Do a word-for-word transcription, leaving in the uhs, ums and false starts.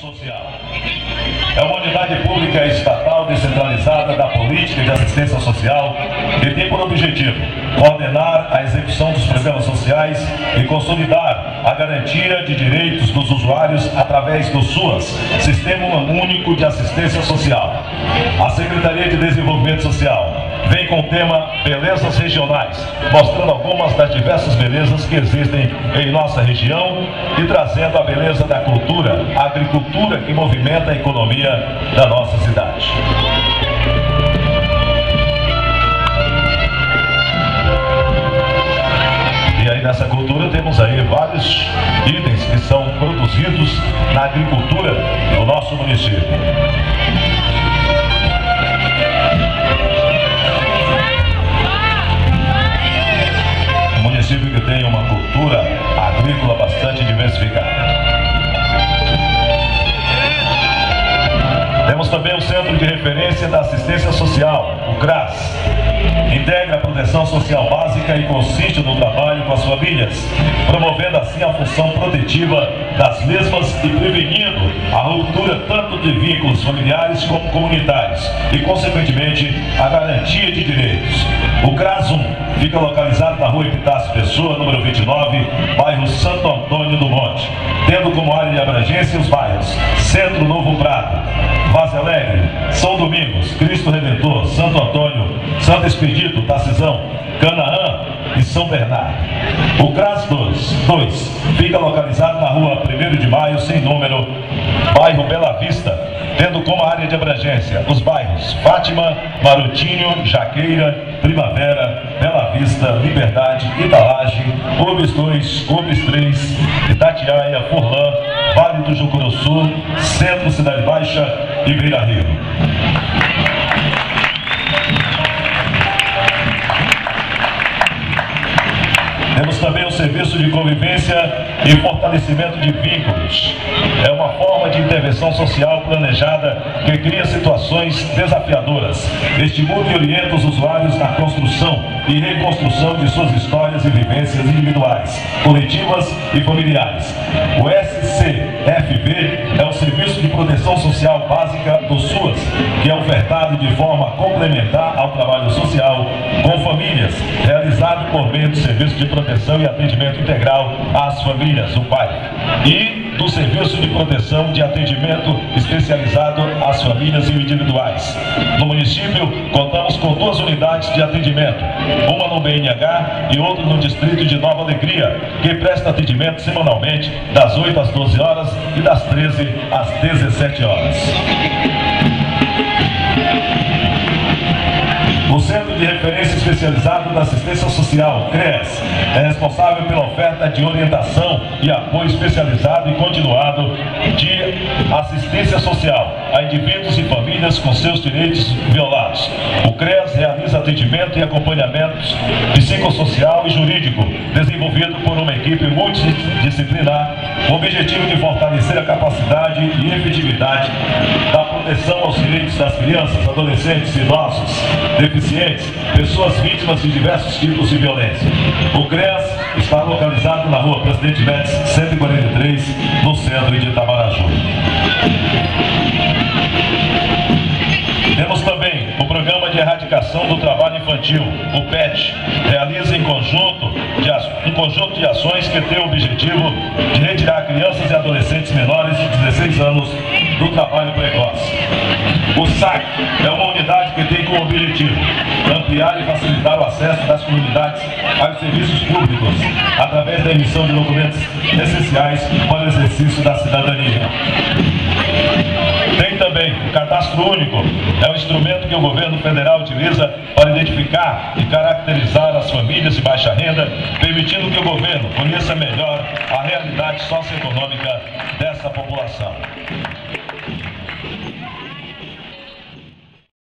social. É uma unidade pública estatal descentralizada da política de assistência social que tem por objetivo coordenar a execução dos programas sociais e consolidar a garantia de direitos dos usuários através do SUAS, Sistema Único de Assistência Social. A Secretaria de Desenvolvimento Social vem com o tema Belezas Regionais, mostrando algumas das diversas belezas que existem em nossa região e trazendo a beleza da cultura, a agricultura que movimenta a economia da nossa cidade. E aí nessa cultura temos aí vários itens que são produzidos na agricultura do nosso município. Município que tem uma cultura agrícola bastante diversificada. Temos também o Centro de Referência da Assistência Social, o CRAS. Integra a proteção social básica e consiste no trabalho com as famílias, promovendo assim a função protetiva das mesmas e prevenindo a ruptura tanto de vínculos familiares como comunitários e, consequentemente, a garantia de direitos. O CRAS um fica localizado na rua Epitácio Pessoa, número vinte e nove, bairro Santo Antônio do Monte, tendo como área de abrangência os bairros Centro Novo Prado, Vaz Alegre, São Domingos, Cristo Redentor, Santo Antônio, Santo Expedito, Tacisão, Canaã e São Bernardo. O CRAS dois fica localizado na rua primeiro de maio, sem número, bairro Bela Vista, tendo como área de abrangência os bairros Fátima, Marotinho, Jaqueira, Primavera, Bela Vista, Liberdade, Italage, Urbis dois, Urbis três, Itatiaia, Furlan, Vale do Jucuruçu, Centro Cidade Baixa e Beira Rio. Temos também o serviço de convivência e fortalecimento de vínculos. É uma forma de intervenção social planejada que cria situações desafiadoras, estimula e orienta os usuários na construção e reconstrução de suas histórias e vivências individuais, coletivas e familiares. O S C F V é o Serviço de Proteção Social Básica do SUAS, que é ofertado de forma complementar ao trabalho social com famílias, realizado por meio do Serviço de Proteção e Atendimento Integral às Famílias, o P A I, e do Serviço de Proteção de Atendimento Especializado às Famílias Individuais. No município, contamos com duas unidades de atendimento, uma no B N H e outra no distrito de Nova Alegria, que presta atendimento semanalmente das oito às doze horas e das treze às dezessete horas. O Centro de Referência Especializado da Assistência Social, CREAS, é responsável pela oferta de orientação e apoio especializado e continuado de assistência social a indivíduos e famílias com seus direitos violados. O CREAS realiza atendimento e acompanhamento psicossocial e jurídico, desenvolvido por uma equipe multidisciplinar, com o objetivo de fortalecer a capacidade e efetividade da proteção aos direitos das crianças, adolescentes, idosos, deficientes, pessoas vítimas de diversos tipos de violência. O CREAS está localizado na rua Presidente Médici, cento e quarenta e três, no centro de Itamaraju. Temos também o Programa de Erradicação do Trabalho Infantil, o P E T, realiza em conjunto de, um conjunto de ações que tem o objetivo de retirar crianças e adolescentes menores de dezesseis anos do trabalho precoce. O S A C é uma unidade que tem como objetivo ampliar e facilitar o acesso das comunidades aos serviços públicos, através da emissão de documentos essenciais para o exercício da cidadania. Tem também o Cadastro Único, é um instrumento que o governo federal utiliza para identificar e caracterizar as famílias de baixa renda, permitindo que o governo conheça melhor a realidade socioeconômica dessa população.